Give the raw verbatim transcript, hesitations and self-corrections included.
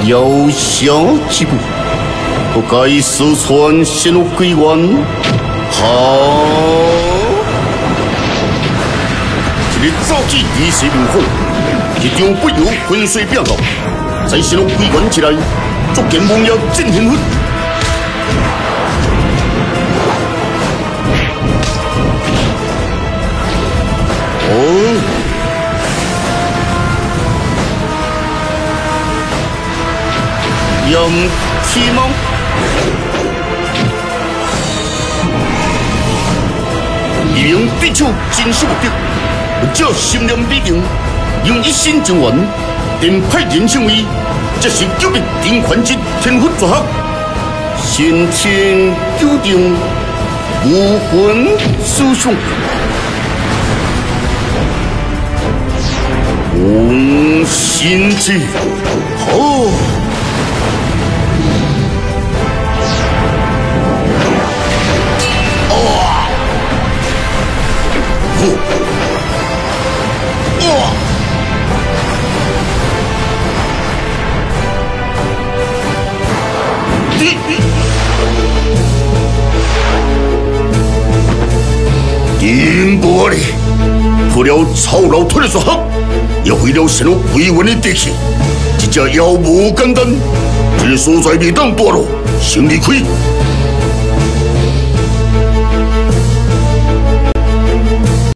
遥想之辈，不该私传仙路归元。好，一个早起仪式明火，一张不由浑水变后，在仙路归元之内，足见梦妖真天魂。哦。 杨天梦，一名对手真是无敌，这心念必定，用一心情愿，定派人成为，这是九命天权之天赋作合，先天注定无魂思想，无心之好。 阴玻璃破了草老腿的说好，也毁了神路归元的地气，这只妖无简单，这个所在未当堕落，先离开。